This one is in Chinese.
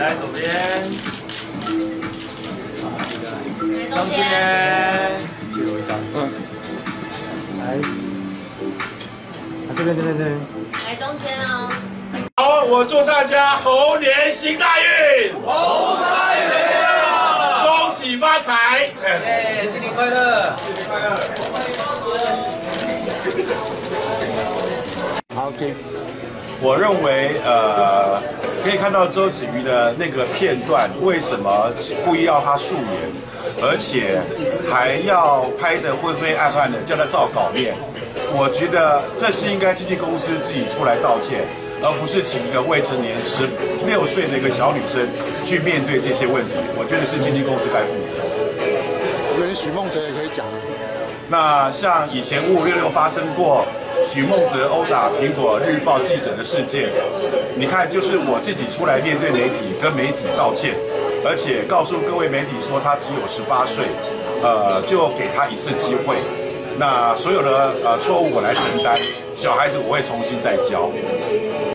来左边，中间，借我一张。来，这边。 来中间哦。 好，我祝大家猴年行大运， 猴赛雷啊！ 恭喜发财！ 耶，新年快乐！新年快乐！ 好 ，OK。我认为，可以看到周子瑜的那个片段，为什么故意要他素颜，而且还要拍得灰灰暗暗的，叫他照稿面？我觉得这是应该经纪公司自己出来道歉，而不是请一个未成年16岁的一个小女生去面对这些问题。我觉得是经纪公司该负责。 我觉得许梦哲也可以讲。 那像以前5566发生过许梦哲殴打苹果日报记者的事件，你看，就是我自己出来面对媒体，跟媒体道歉，而且告诉各位媒体说他只有18岁，就给他一次机会。那所有的错误我来承担，小孩子我会重新再教。